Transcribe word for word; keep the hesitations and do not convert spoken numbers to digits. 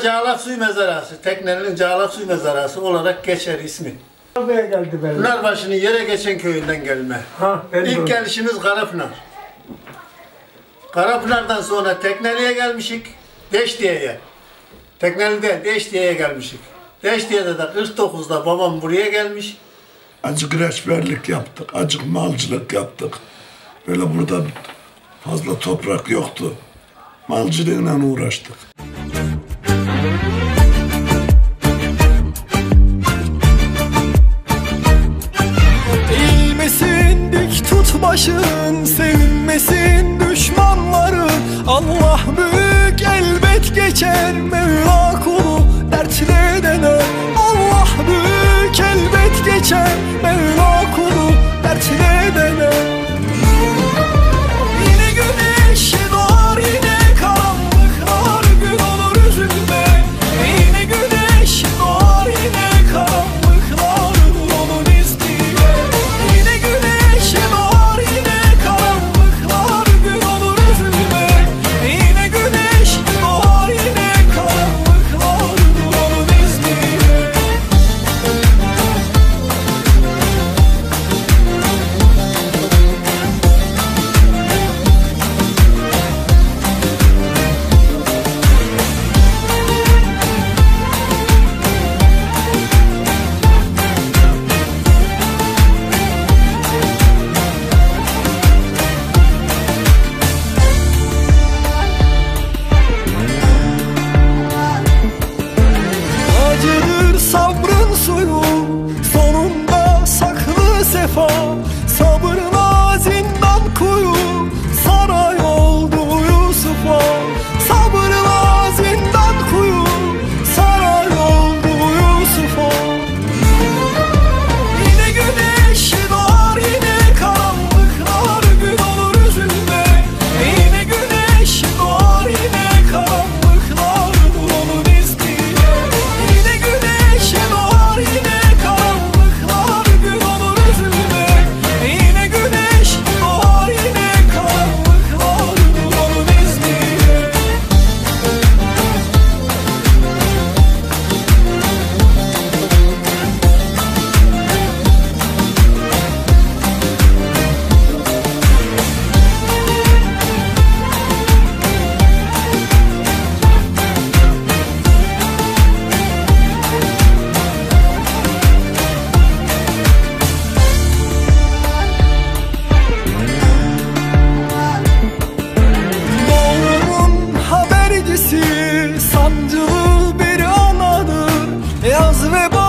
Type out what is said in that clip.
Cağlaksuyu Mezarası, Tekneli'nin Cağlaksuyu Mezarası olarak geçer ismi. Buraya geldi benim. Pınarbaşı'nın yere geçen köyünden gelme. Ha, İlk gelişimiz Karapınar. Karapınar'dan sonra Tekneli'ye gelmişik, Deştiye'ye. Tekneli'de Deştiye'ye gelmişik. Deştiye'de de kırk dokuzda babam buraya gelmiş. Acık reçberlik yaptık, acık malcılık yaptık. Böyle burada fazla toprak yoktu. Malcılığıyla uğraştık. Eğilmesin dik tut başın, sevinmesin düşmanların. Allah büyük elbet geçer, Mevla kulu dertle dener. Allah büyük elbet geçer, Mevla kulu dertle dener. Yine güneş doğar, yine karanlıklar gün olur, üzülme. Yine güneş doğar, yine karanlıklar onun izniyle. Yine güneş doğar, yine karanlıklar gün olur, üzülme. Yine güneş doğar, yine karanlıklar onun izniyle. Acıdır sabrın suyu, sonunda saklı sefa. Sabırla zindan kuyu, saray oldu Yusuf'a. Sabırla zindan kuyu, saray oldu Yusuf'a. Yine güneş doğar, yine karanlıklar gün olur, üzülme. Yine güneş doğar, yine karanlıklar onun izniyle. Yine güneş doğar, yine karanlıklar gün olur, üzülme. Yine güneş doğar, yine karanlıklar onun izniyle. Doğrumun habercisi, sancılı bir anadır. Yaz ve